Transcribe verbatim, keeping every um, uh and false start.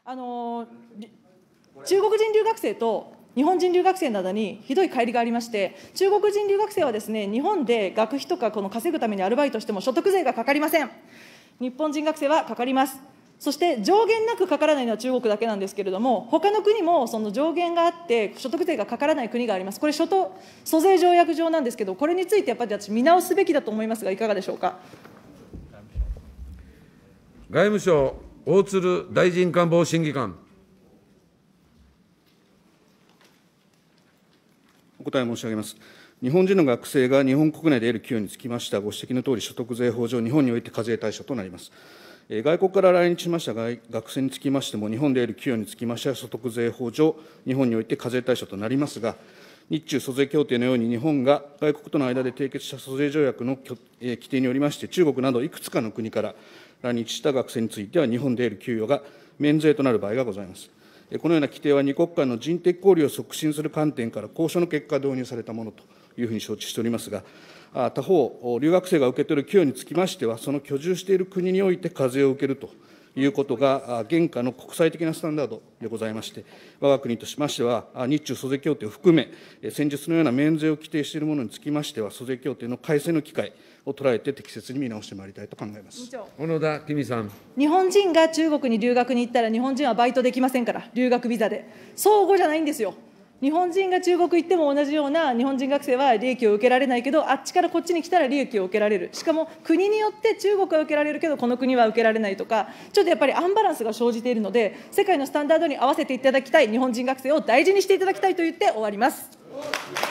あの中国人留学生と日本人留学生などにひどい乖離がありまして、中国人留学生はですね、日本で学費とかこの稼ぐためにアルバイトしても所得税がかかりません。日本人学生はかかります。そして上限なくかからないのは中国だけなんですけれども、他の国もその上限があって、所得税がかからない国があります。これ、諸島租税条約上なんですけど、これについてやっぱり私、見直すべきだと思いますが、いかがでしょうか。 外務省、大鶴大臣官房審議官。 お答え申し上げます。日本人の学生が日本国内で得る給与につきましては、ご指摘のとおり、所得税法上、日本において課税対象となります。外国から来日しました学生につきましても、日本で得る給与につきましては、所得税法上、日本において課税対象となりますが、日中租税協定のように、日本が外国との間で締結した租税条約の規定によりまして、中国などいくつかの国から来日した学生については、日本で得る給与が免税となる場合がございます。このような規定は、二国間の人的交流を促進する観点から交渉の結果、導入されたものというふうに承知しておりますが、他方、留学生が受け取る給与につきましては、その居住している国において課税を受けるということが、現下の国際的なスタンダードでございまして、我が国としましては、日中租税協定を含め、先日のような免税を規定しているものにつきましては、租税協定の改正の機会を捉えて、適切に見直してまいりたいと考えます。 小野田公美さん。 日本人が中国に留学に行ったら、日本人はバイトできませんから、留学ビザで。相互じゃないんですよ。日本人が中国行っても同じような日本人学生は利益を受けられないけど、あっちからこっちに来たら利益を受けられる。しかも国によって中国は受けられるけど、この国は受けられないとか、ちょっとやっぱりアンバランスが生じているので、世界のスタンダードに合わせていただきたい日本人学生を大事にしていただきたいと言って終わります。